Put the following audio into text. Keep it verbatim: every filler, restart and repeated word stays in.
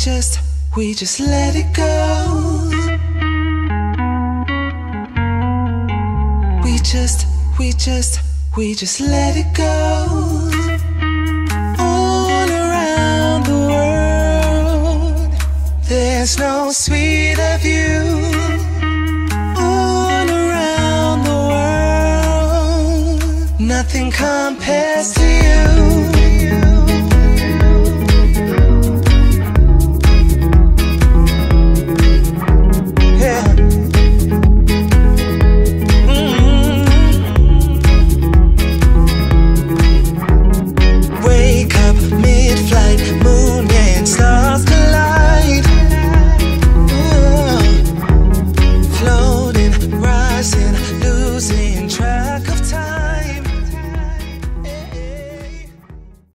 just, we just let it go. We just, we just, we just let it go. All around the world, there's no sweeter view. All around the world, nothing compares to you.